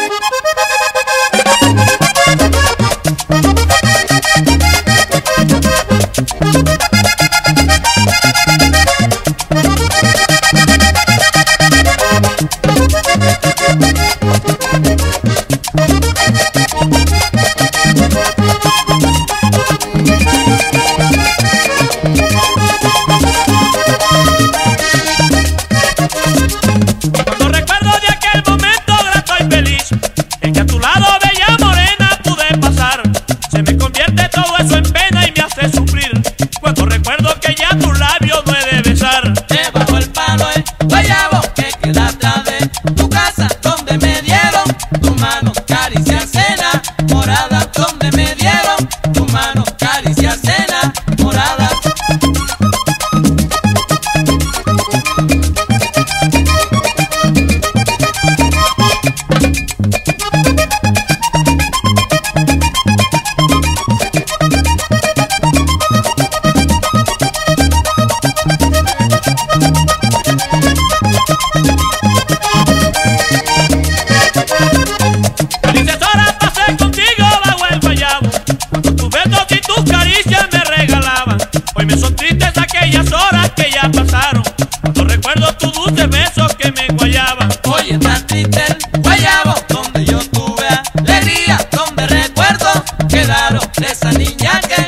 Cuando recuerdo de aquel momento grato y feliz, en que a tu lado bella morena pude pasar, se me convierte todo eso en pena y me hace sufrir. Cuando recuerdo que ya tus labios no he de besar. Debajo el palo el guayabo que queda atrás de tu casa, donde me dieron tu mano caricias enamoradas, donde me dieron tu mano caricias enamoradas. Felices horas pasé contigo bajo el guayabo, cuando tus besos y tus caricias me regalaban. Hoy me son tristes aquellas horas que ya pasaron, cuando recuerdo tus dulces besos que me guayaban. Hoy está triste el guayabo, donde yo tuve alegría, donde recuerdo quedaron de esa niña que